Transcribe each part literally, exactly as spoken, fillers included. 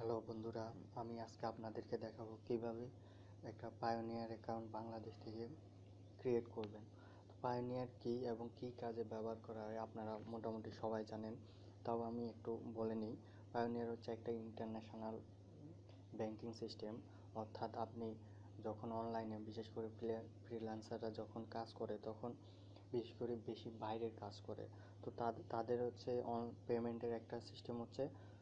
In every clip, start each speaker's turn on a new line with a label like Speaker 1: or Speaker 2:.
Speaker 1: Hello বন্ধুরা, আমি আজকে আপনাদেরকে দেখাবো কিভাবে একটা পায়োনিয়ার অ্যাকাউন্ট বাংলাদেশ থেকে ক্রিয়েট করবেন। তো পায়োনিয়ার কি এবং কি কাজে ব্যবহার করা হয় আপনারা মোটামুটি সবাই জানেন, তাও আমি একটু বলে নিই। পায়োনিয়ার হচ্ছে একটা ইন্টারন্যাশনাল ব্যাংকিং সিস্টেম, অর্থাৎ আপনি যখন অনলাইনে বিশেষ করে ফ্রিল্যান্সাররা যখন কাজ করে তখন বিশেষ করে বেশি বাইরের কাজ করে, তো তাদের হচ্ছে অন পেমেন্টের একটা সিস্টেম হচ্ছে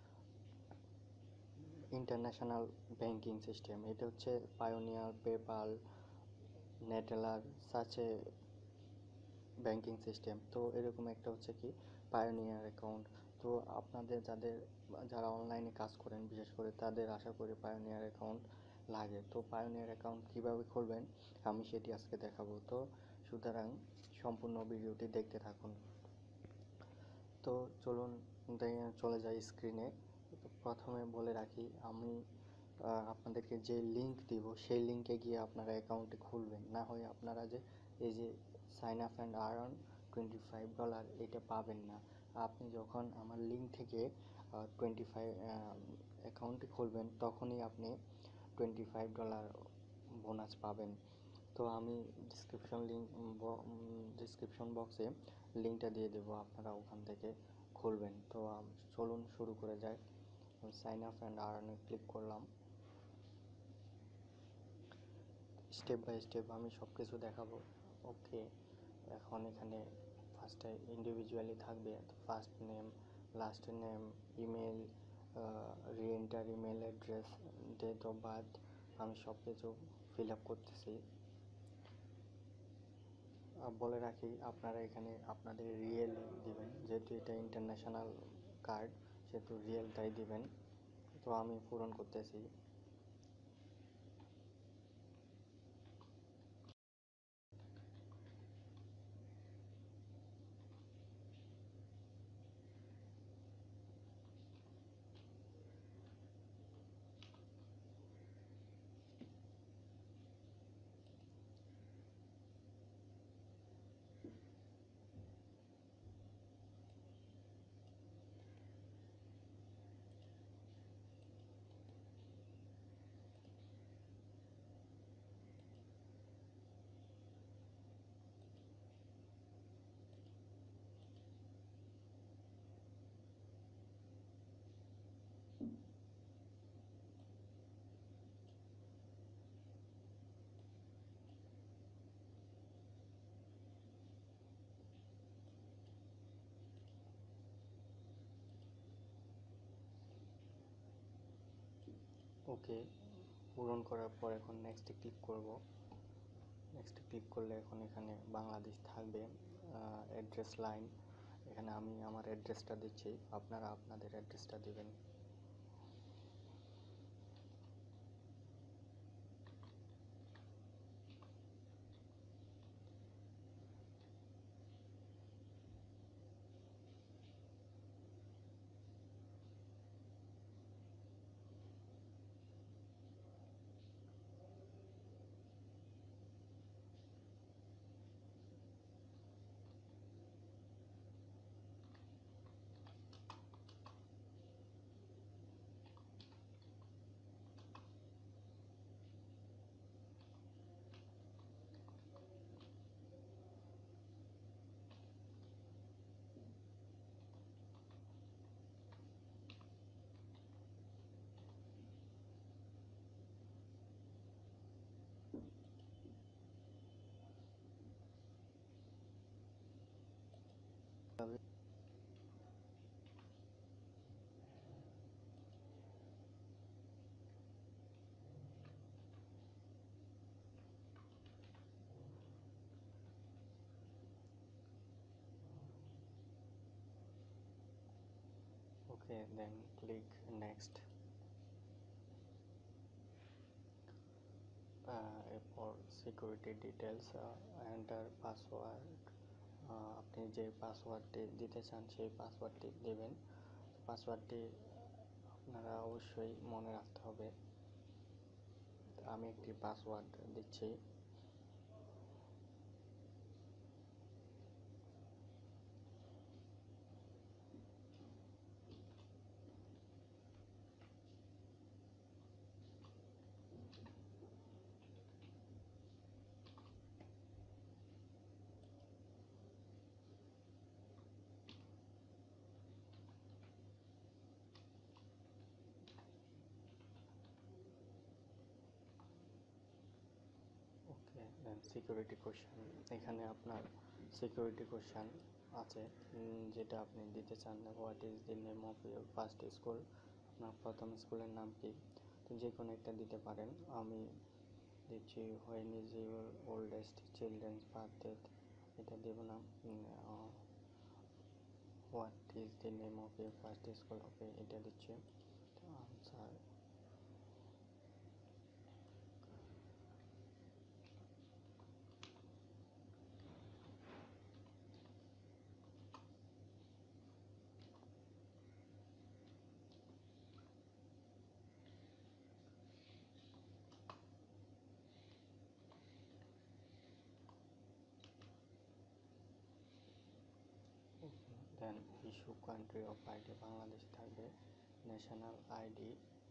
Speaker 1: ইন্টারন্যাশনাল ব্যাংকিং সিস্টেম। এটা হচ্ছে Payoneer, PayPal, Neteller such banking system. তো এরকম একটা হচ্ছে কি পায়োনিয়ার অ্যাকাউন্ট। তো আপনাদের যাদের যারা অনলাইনে কাজ করেন বিশেষ করে তাদের আশা করি পায়োনিয়ার অ্যাকাউন্ট লাগে। তো পায়োনিয়ার অ্যাকাউন্ট কীভাবে খুলবেন আমি সেটি আজকে দেখাবো। তো সুতরাং সম্পূর্ণ ভিডিওটি দেখতে থাকুন। তো চলুন চলে যাই স্ক্রিনে। তো প্রথমে বলে রাখি, আমি আপনাদেরকে যে লিঙ্ক দিব সেই লিঙ্কে গিয়ে আপনারা অ্যাকাউন্টটি খুলবেন, না হয় আপনারা যে এই যে sign up and earn twenty five dollar এটা পাবেন না। আপনি যখন আমার লিঙ্ক থেকে টোয়েন্টি ফাইভ অ্যাকাউন্টটি খুলবেন তখনই আপনি টোয়েন্টি ফাইভ ডলার বোনাস পাবেন। তো আমি ডিসক্রিপশন লিঙ্ক ডিসক্রিপশন বক্সে লিঙ্কটা দিয়ে দেবো, আপনারা ওখান থেকে খুলবেন। তো চলুন শুরু করে যাই। সাইন আপ অ্যান্ড আর্নে ক্লিক করলাম। স্টেপ বাই স্টেপ আমি সব কিছু দেখাবো। ওকে, এখন এখানে ফার্স্টে ইন্ডিভিজুয়ালি থাকবে, first name, last name, email, re enter email address, date of birth, আমি সব কিছু ফিল আপ করতেছি। বলে রাখি, আপনারা এখানে আপনাদের রিয়েল দিবেন, যেহেতু এটা ইন্টারন্যাশনাল কার্ড সেহেতু রিয়েলটাই দিবেন। তো আমি পূরণ করতেছি। ওকে, পূরণ করার পর এখন নেক্সটে ক্লিক করব। নেক্সটে ক্লিক করলে এখন এখানে বাংলাদেশ থাকবে। অ্যাড্রেস লাইন, এখানে আমি আমার অ্যাড্রেসটা দিচ্ছি, আপনারা আপনাদের অ্যাড্রেসটা দিবেন। Okay, then click next. এরপর সিকিউরিটি ডিটেলস, এন্টার পাসওয়ার্ড, আপনি যে পাসওয়ার্ডটি দিতে চান সেই পাসওয়ার্ডটি দেবেন। পাসওয়ার্ডটি আপনারা অবশ্যই মনে রাখতে হবে। আমি একটি পাসওয়ার্ড দিচ্ছি। দেন সিকিউরিটি কোশ্চেন, এখানে আপনার সিকিউরিটি কোশ্চেন আছে যেটা আপনি দিতে চান। What is the name of your first school, আপনার প্রথম স্কুলের নাম কি, তো যে কোনো একটা দিতে পারেন। আমি দিচ্ছি when is your oldest children's birth date, এটা দেব না। What is the name of your first school, okay এটা দিচ্ছি। তো answer then issue country of ID, Bangladesh থাকবে। National ID,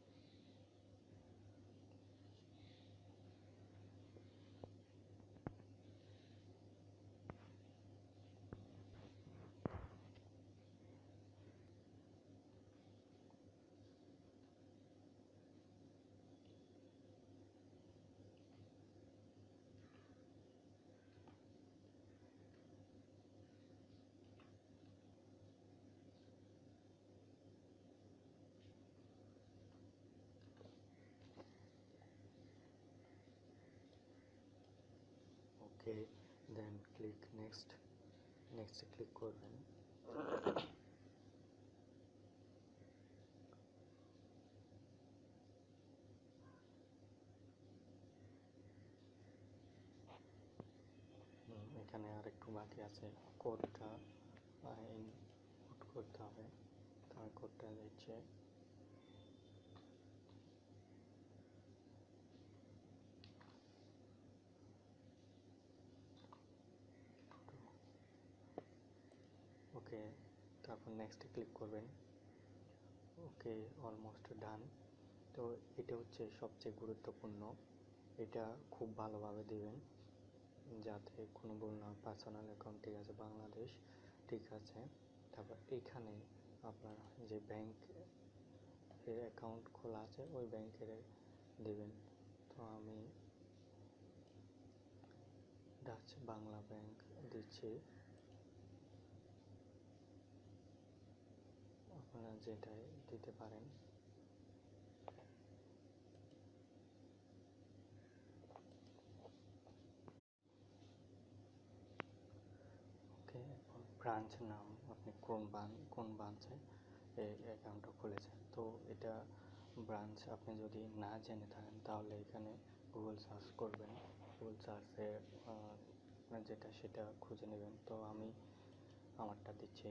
Speaker 1: okay then click next, next click করবেন। এখানে আর একটু বাকি আছে, কোডটা ইনপুট করতে হবে, তার কোডটা দিচ্ছে। ওকে, তারপর নেক্সটে ক্লিক করবেন। Okay almost done. তো এটা হচ্ছে সবচেয়ে গুরুত্বপূর্ণ, এটা খুব ভালোভাবে দিবেন যাতে কোনো ভুল না হয়। পার্সোনাল অ্যাকাউন্ট ঠিক আছে, বাংলাদেশ ঠিক আছে। তারপর এখানে আপনার যে ব্যাংক এর অ্যাকাউন্ট খোলা আছে ওই ব্যাংকের দেবেন। তো আমি ডাচ বাংলা ব্যাংক দিচ্ছি, আপনারা যেটাই দিতে পারেন। ওকে, ব্রাঞ্চ নাম আপনি কোন ব্রাঞ্চ কোন ব্রাঞ্চে এই অ্যাকাউন্টটা খুলেছেন, তো এটা ব্রাঞ্চ আপনি যদি না জেনে থাকেন তাহলে এখানে গুগল সার্চ করবেন, গুগল সার্চে আপনার যেটা সেটা খুঁজে নেবেন। তো আমি আমারটা দিচ্ছি।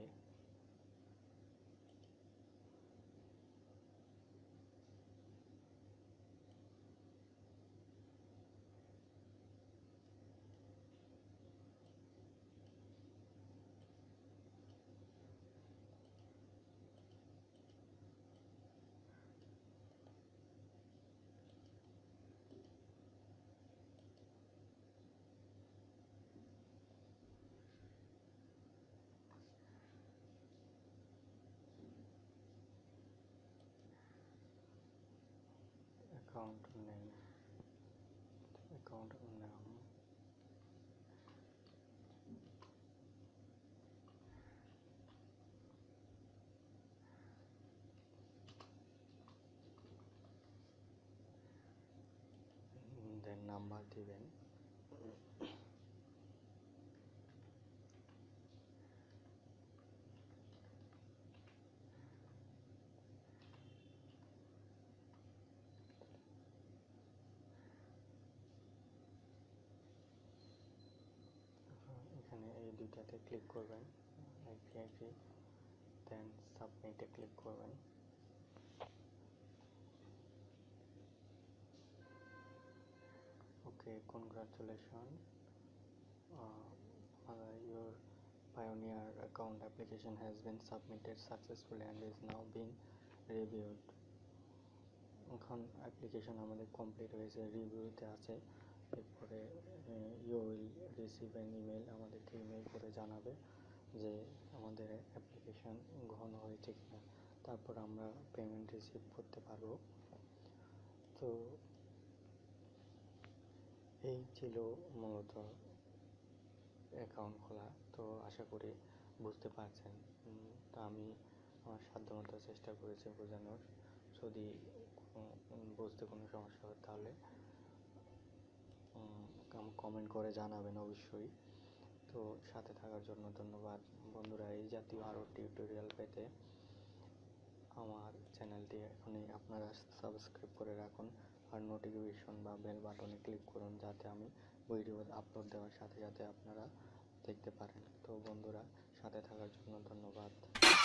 Speaker 1: অ্যাকাউন্ট নেম, অ্যাকাউন্ট নাম, দেন নাম্বার দিবেন। এখানে এই দুইটাতে ক্লিক করবেন, এগ্রি এগ্রি, দেন সাবমিটে ক্লিক করবেন। Okay, congratulation, your Payoneer account application has been submitted successfully and is now being reviewed. এখন অ্যাপ্লিকেশন আমাদের কমপ্লিট হয়েছে, রিভিউতে আছে। এরপরে you will receive an email, আমাদেরকে ইমেল করে জানাবে যে আমাদের অ্যাপ্লিকেশান গ্রহণ হয়েছে কিনা, তারপর আমরা পেমেন্ট রিসিভ করতে পারবো। তো এই ছিল মূলত অ্যাকাউন্ট খোলা। তো আশা করি বুঝতে পারছেন। উম, তো আমি আমার সাধ্যমতো চেষ্টা করেছি বোঝানোর। যদি কোনো- উম, বুঝতে কোনো সমস্যা হয় তাহলে কমেন্ট করে জানাবেন অবশ্যই। তো সাথে থাকার জন্য ধন্যবাদ বন্ধুরা। এই জাতীয় আরও টিউটোরিয়াল পেতে আমার চ্যানেলটি এখনই আপনারা সাবস্ক্রাইব করে রাখুন আর নোটিফিকেশন বা বেল বাটনে ক্লিক করুন, যাতে আমি ভিডিও আপলোড দেওয়ার সাথে সাথে আপনারা দেখতে পারেন। তো বন্ধুরা, সাথে থাকার জন্য ধন্যবাদ।